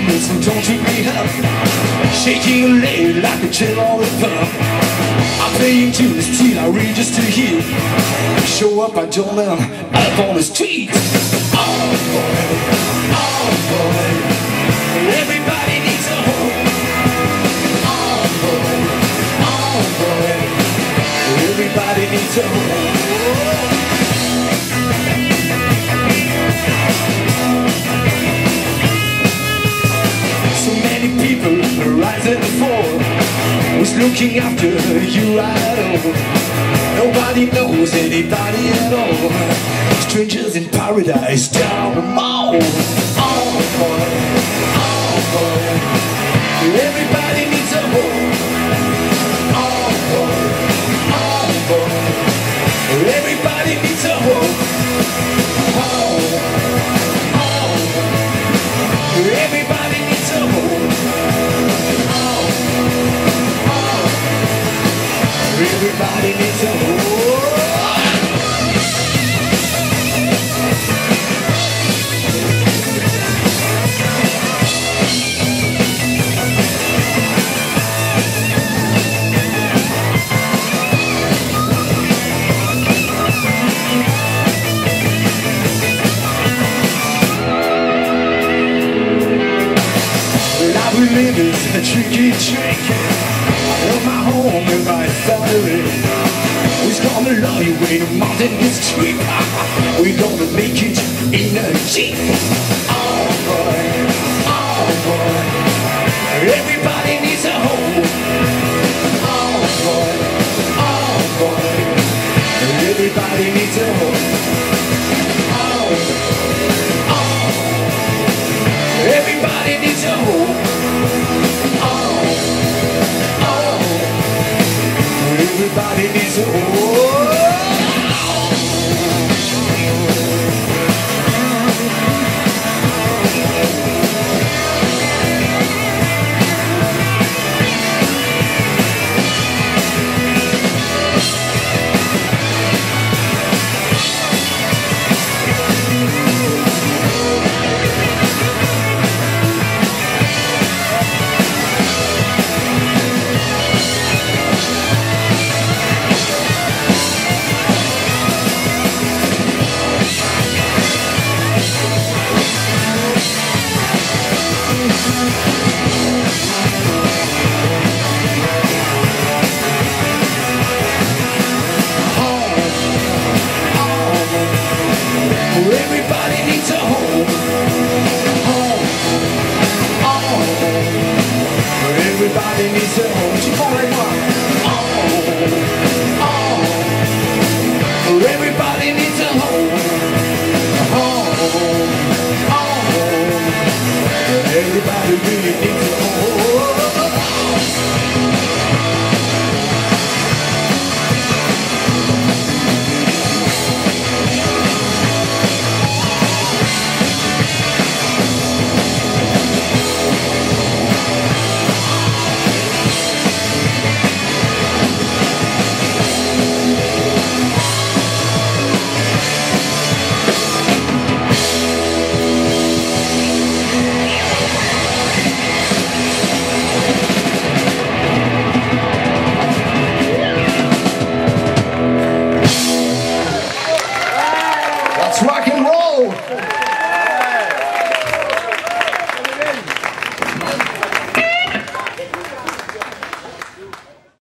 So don't treat me up, shaking your leg like a chill on the pump. I'm paying dues till I register here. Show up, I don't know, up on the street. Oh boy, everybody needs a home. Oh boy, everybody needs a home. Rise and fall, who's looking after you right on? Nobody knows anybody at all. Strangers in paradise down the mall. Oh boy, everybody needs a home. Oh boy, everybody needs a home. Everybody needs a home. Everybody needs a home. Life we live is a tricky trick. I love my home and my family. Who's gonna love you when the mountain is steep? We're gonna make it in a Jeep. Oh boy, everybody needs a home. Oh boy, everybody needs a home. Everybody needs a home. Everybody needs a home. Everybody needs a home. Everybody needs a home. Tu prends avec moi. Everybody needs a home. Everybody really